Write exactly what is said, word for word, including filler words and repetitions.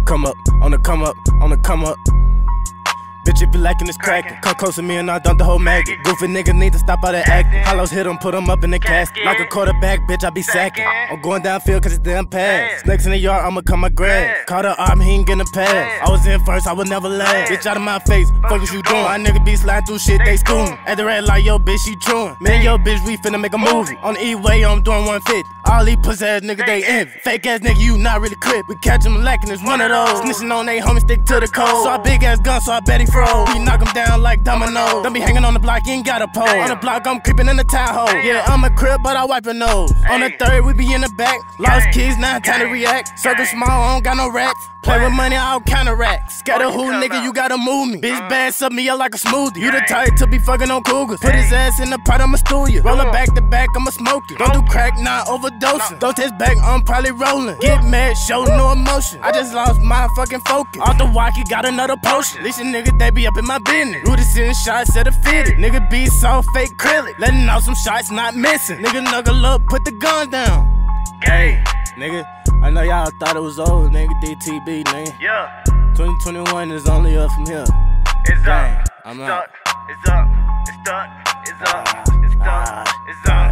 come up, on the come up, on the come up. Bitch, if you lacking this crackin', come close to me and I dump the whole maggot. Goofy nigga need to stop all that acting. Hollows hit him, put him up in the casket. Like a quarterback, bitch, I be sacking. I'm going downfield cause it's damn pass. Snakes in the yard, I'ma cut my grass. Caught a arm, he ain't getting a pass. I was in first, I would never last. Bitch, out of my face, fuck what you doing? My nigga be sliding through shit, they schooling. At the red light, yo, bitch, she truant. Man, yo, bitch, we finna make a movie. On the E-way, I'm doing one fifty. All these pussy ass niggas, they envy. Fake ass nigga, you not really crip. We catch him lacking, it's one of those. Snitching on they homies, stick to the code. So I big ass gun, so I bet he froze. We knock him down like dominoes. Don't be hanging on the block, you ain't got a pole. On the block, I'm creeping in the Tahoe. Yeah, I'm a crib, but I wipe your nose. On the third, we be in the back. Lost keys, now time to react. Circle small, I don't got no racks. Play with money, I don't counteract. Scatter who, nigga, you gotta move me. Bitch bad, sub me up like a smoothie. You the type to be fucking on cougars. Put his ass in the pot, I'ma stew you. Roll it back to back, I'ma smoke you. Don't do crack, not overdosing. Don't test back, I'm probably rolling. Get mad, show no emotion. I just lost my fucking focus. Off the walkie, got another potion. Listen, nigga, they be up in my business. Rudy sending shots at a fitted. Nigga be so fake acrylic. Letting out some shots, not missing. Nigga knuckle up, put the gun down. Hey, nigga, I know y'all thought it was over, nigga. D T B, nigga. Yeah. twenty twenty-one is only up from here. It's Dang, up. I'm It's out. up. It's up. It's done. It's up. It's done. It's done.